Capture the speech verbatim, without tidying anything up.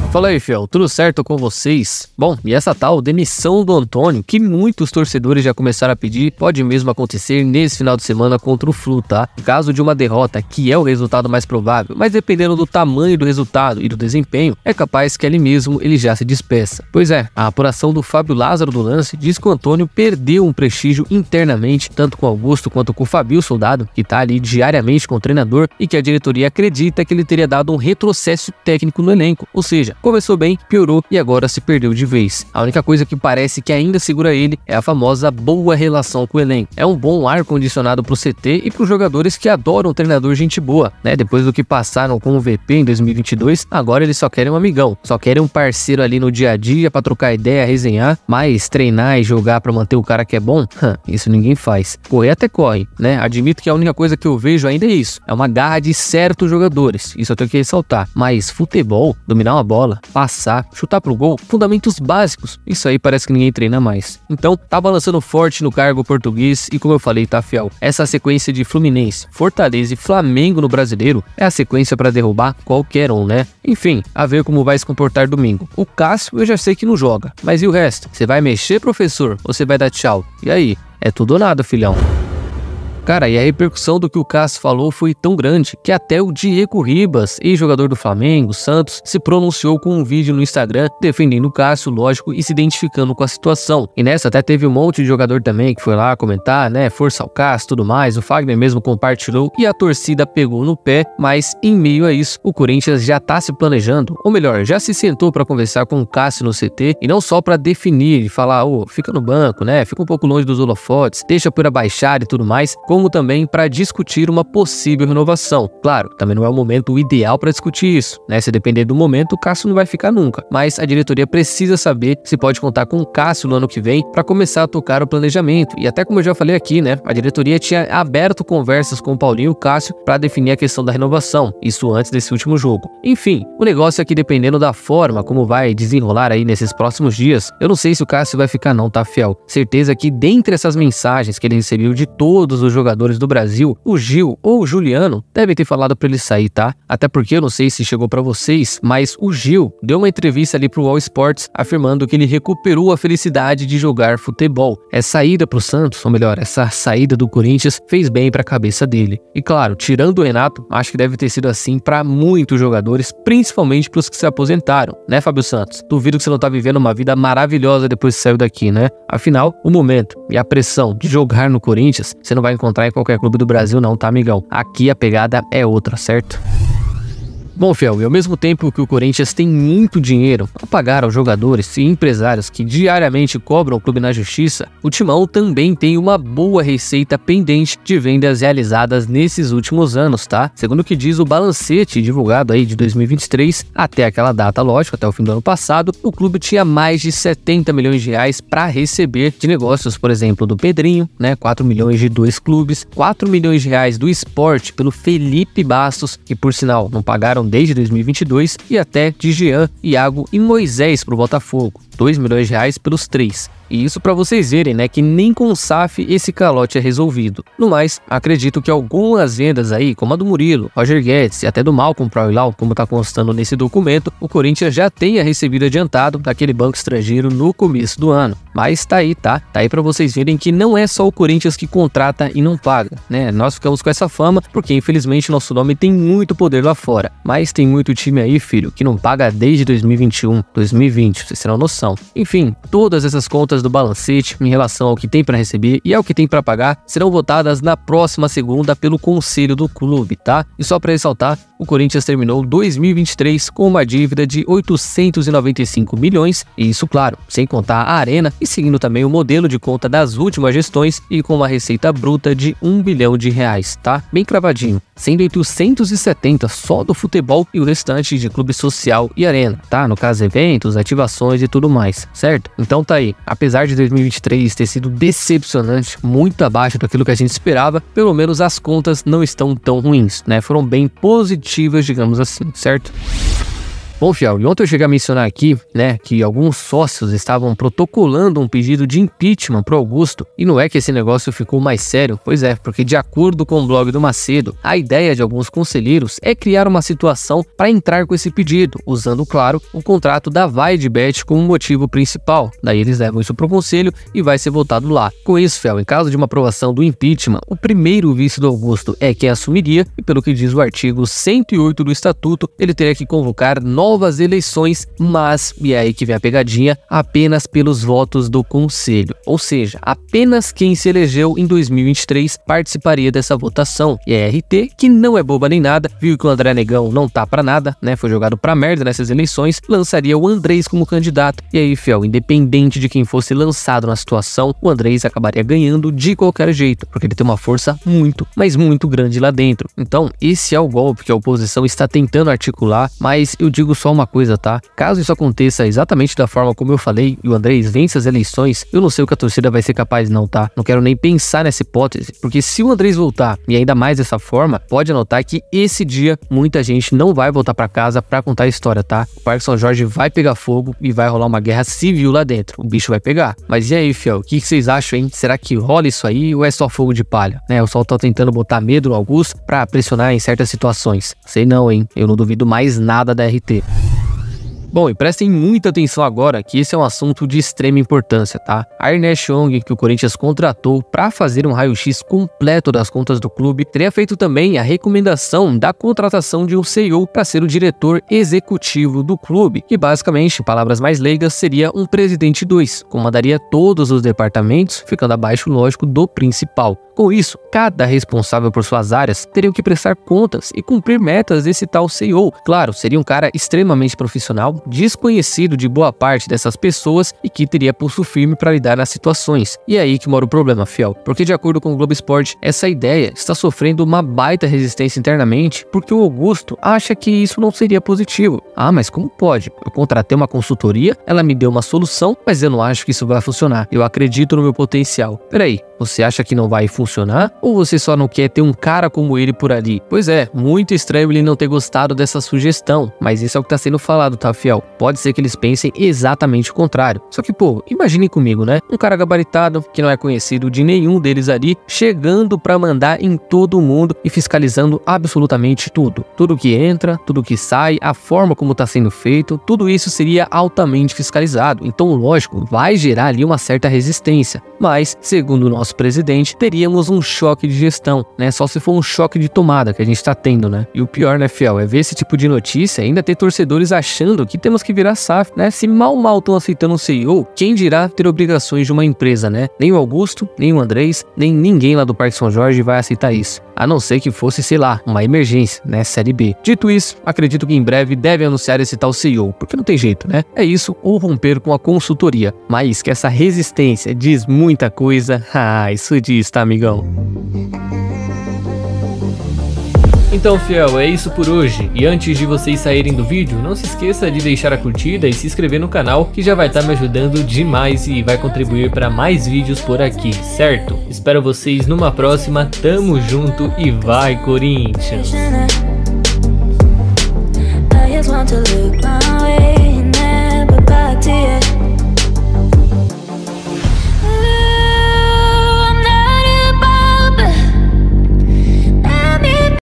Fala aí, fiel, tudo certo com vocês? Bom, e essa tal demissão do Antônio, que muitos torcedores já começaram a pedir, pode mesmo acontecer nesse final de semana contra o Flu, tá? Em caso de uma derrota, que é o resultado mais provável, mas dependendo do tamanho do resultado e do desempenho, é capaz que ali mesmo ele já se despeça. Pois é, a apuração do Fábio Lázaro do Lance diz que o Antônio perdeu um prestígio internamente, tanto com o Augusto quanto com o Fabio Soldado, que tá ali diariamente com o treinador, e que a diretoria acredita que ele teria dado um retrocesso técnico no elenco, ou seja, começou bem, piorou e agora se perdeu de vez. A única coisa que parece que ainda segura ele é a famosa boa relação com o elenco. É um bom ar-condicionado pro C T e pros jogadores que adoram um treinador gente boa, né? Depois do que passaram com o V P em dois mil e vinte e dois, agora eles só querem um amigão, só querem um parceiro ali no dia a dia pra trocar ideia, resenhar, mas treinar e jogar pra manter o cara que é bom, isso ninguém faz. Correr até corre, né? Admito que a única coisa que eu vejo ainda é isso, é uma garra de certos jogadores, isso eu tenho que ressaltar, mas futebol, dominar uma bola, passar, chutar pro gol, fundamentos básicos, isso aí parece que ninguém treina mais. Então, tá balançando forte no cargo português e, como eu falei, tá, fiel, essa sequência de Fluminense, Fortaleza e Flamengo no Brasileiro é a sequência pra derrubar qualquer um, né? Enfim, a ver como vai se comportar domingo. O Cássio eu já sei que não joga, mas e o resto? Você vai mexer, professor, ou você vai dar tchau? E aí? É tudo ou nada, filhão. Cara, e a repercussão do que o Cássio falou foi tão grande que até o Diego Ribas, ex-jogador do Flamengo, Santos, se pronunciou com um vídeo no Instagram defendendo o Cássio, lógico, e se identificando com a situação. E nessa até teve um monte de jogador também que foi lá comentar, né, força ao Cássio, tudo mais, o Fagner mesmo compartilhou e a torcida pegou no pé, mas em meio a isso, o Corinthians já tá se planejando, ou melhor, já se sentou para conversar com o Cássio no C T, e não só para definir e falar, ô, oh, fica no banco, né, fica um pouco longe dos holofotes, deixa a poeira baixar e tudo mais, como também para discutir uma possível renovação. Claro, também não é o momento ideal para discutir isso, né? Se depender do momento, o Cássio não vai ficar nunca, mas a diretoria precisa saber se pode contar com o Cássio no ano que vem para começar a tocar o planejamento. E até como eu já falei aqui, né? A diretoria tinha aberto conversas com o Paulinho e o Cássio para definir a questão da renovação, isso antes desse último jogo. Enfim, o negócio é que dependendo da forma como vai desenrolar aí nesses próximos dias, eu não sei se o Cássio vai ficar não, tá, fiel? Certeza que dentre essas mensagens que ele recebeu de todos os jogadores do Brasil, o Gil ou o Juliano devem ter falado para ele sair, tá? Até porque eu não sei se chegou para vocês, mas o Gil deu uma entrevista ali pro All Sports afirmando que ele recuperou a felicidade de jogar futebol. Essa saída pro Santos, ou melhor, essa saída do Corinthians fez bem para a cabeça dele. E claro, tirando o Renato, acho que deve ter sido assim para muitos jogadores, principalmente pros que se aposentaram, né, Fábio Santos? Duvido que você não tá vivendo uma vida maravilhosa depois que saiu daqui, né? Afinal, o momento e a pressão de jogar no Corinthians, você não vai encontrar em qualquer clube do Brasil não, tá, amigão? Aqui a pegada é outra, certo? Bom, fiel, e ao mesmo tempo que o Corinthians tem muito dinheiro a pagar aos jogadores e empresários que diariamente cobram o clube na justiça, o Timão também tem uma boa receita pendente de vendas realizadas nesses últimos anos, tá? Segundo o que diz o balancete divulgado aí de dois mil e vinte e três, até aquela data, lógico, até o fim do ano passado, o clube tinha mais de setenta milhões de reais para receber de negócios, por exemplo, do Pedrinho, né? quatro milhões de dois clubes, quatro milhões de reais do Sport pelo Felipe Bastos, que por sinal não pagaram desde dois mil e vinte e dois, e até de Jean, Iago e Moisés pro Botafogo, dois milhões de reais pelos três. E isso para vocês verem, né, que nem com o S A F esse calote é resolvido. No mais, acredito que algumas vendas aí, como a do Murilo, Roger Guedes e até do Malcolm Proilau, como tá constando nesse documento, o Corinthians já tenha recebido adiantado daquele banco estrangeiro no começo do ano. Mas tá aí, tá? Tá aí para vocês verem que não é só o Corinthians que contrata e não paga, né? Nós ficamos com essa fama porque infelizmente nosso nome tem muito poder lá fora. Mas tem muito time aí, filho, que não paga desde dois mil e vinte e um, dois mil e vinte, vocês terão noção. Enfim, todas essas contas do balancete em relação ao que tem para receber e ao que tem para pagar serão votadas na próxima segunda pelo conselho do clube, tá? E só para ressaltar, o Corinthians terminou dois mil e vinte e três com uma dívida de oitocentos e noventa e cinco milhões, e isso, claro, sem contar a Arena e seguindo também o modelo de conta das últimas gestões e com uma receita bruta de um bilhão de reais, tá? Bem cravadinho, sendo oitocentos e setenta só do futebol e o restante de clube social e Arena, tá? No caso, eventos, ativações e tudo mais, certo? Então tá aí, apesar de dois mil e vinte e três ter sido decepcionante, muito abaixo daquilo que a gente esperava, pelo menos as contas não estão tão ruins, né? Foram bem positivas, digamos assim, certo? Bom, fiel, e ontem eu cheguei a mencionar aqui, né, que alguns sócios estavam protocolando um pedido de impeachment pro Augusto, e não é que esse negócio ficou mais sério, pois é, porque de acordo com o blog do Macedo, a ideia de alguns conselheiros é criar uma situação para entrar com esse pedido, usando, claro, o contrato da VaidBet como motivo principal. Daí eles levam isso pro conselho e vai ser votado lá. Com isso, fiel, em caso de uma aprovação do impeachment, o primeiro vice do Augusto é quem assumiria, e pelo que diz o artigo cento e oito do estatuto, ele teria que convocar novas eleições, mas, e é aí que vem a pegadinha, apenas pelos votos do conselho. Ou seja, apenas quem se elegeu em dois mil e vinte e três participaria dessa votação. E a R T, que não é boba nem nada, viu que o André Negão não tá pra nada, né, foi jogado pra merda nessas eleições, lançaria o Andrés como candidato. E aí, fiel, independente de quem fosse lançado na situação, o Andrés acabaria ganhando de qualquer jeito, porque ele tem uma força muito, mas muito grande lá dentro. Então, esse é o golpe que a oposição está tentando articular, mas eu digo só uma coisa, tá? Caso isso aconteça exatamente da forma como eu falei e o Andrés vence as eleições, eu não sei o que a torcida vai ser capaz não, tá? Não quero nem pensar nessa hipótese, porque se o Andrés voltar, e ainda mais dessa forma, pode anotar que esse dia muita gente não vai voltar pra casa pra contar a história, tá? O Parque São Jorge vai pegar fogo e vai rolar uma guerra civil lá dentro. O bicho vai pegar. Mas e aí, fiel? O que vocês acham, hein? Será que rola isso aí ou é só fogo de palha? Né? O sol tá tentando botar medo no Augusto pra pressionar em certas situações. Sei não, hein? Eu não duvido mais nada da R T. Bom, e prestem muita atenção agora que esse é um assunto de extrema importância, tá? A Ernest Young, que o Corinthians contratou para fazer um raio-x completo das contas do clube, teria feito também a recomendação da contratação de um C E O para ser o diretor executivo do clube, que basicamente, em palavras mais leigas, seria um presidente dois, comandaria todos os departamentos, ficando abaixo, lógico, do principal. Com isso, cada responsável por suas áreas teria que prestar contas e cumprir metas desse tal C E O. Claro, seria um cara extremamente profissional, desconhecido de boa parte dessas pessoas e que teria pulso firme para lidar nas situações. E é aí que mora o problema, fiel, porque de acordo com o Globo Esporte, essa ideia está sofrendo uma baita resistência internamente, porque o Augusto acha que isso não seria positivo. Ah, mas como pode? Eu contratei uma consultoria, ela me deu uma solução, mas eu não acho que isso vai funcionar. Eu acredito no meu potencial. Peraí, você acha que não vai funcionar? Ou você só não quer ter um cara como ele por ali? Pois é, muito estranho ele não ter gostado dessa sugestão, mas isso é o que tá sendo falado, tá, fiel? Pode ser que eles pensem exatamente o contrário. Só que, pô, imagine comigo, né? Um cara gabaritado, que não é conhecido de nenhum deles ali, chegando pra mandar em todo mundo e fiscalizando absolutamente tudo. Tudo que entra, tudo que sai, a forma como tá sendo feito, tudo isso seria altamente fiscalizado. Então, lógico, vai gerar ali uma certa resistência. Mas, segundo o nosso presidente, teríamos um choque de gestão, né? Só se for um choque de tomada que a gente tá tendo, né? E o pior, né, fiel, é ver esse tipo de notícia e ainda ter torcedores achando que temos que virar S A F, né? Se mal mal estão aceitando um C E O, quem dirá ter obrigações de uma empresa, né? Nem o Augusto, nem o Andrés, nem ninguém lá do Parque São Jorge vai aceitar isso. A não ser que fosse, sei lá, uma emergência, né? Série B. Dito isso, acredito que em breve devem anunciar esse tal C E O, porque não tem jeito, né? É isso ou romper com a consultoria. Mas que essa resistência diz muita coisa, ah, isso diz, tá, amigão? Então, fiel, é isso por hoje. E antes de vocês saírem do vídeo, não se esqueça de deixar a curtida e se inscrever no canal, que já vai estar me ajudando demais e vai contribuir para mais vídeos por aqui, certo? Espero vocês numa próxima, tamo junto e vai, Corinthians!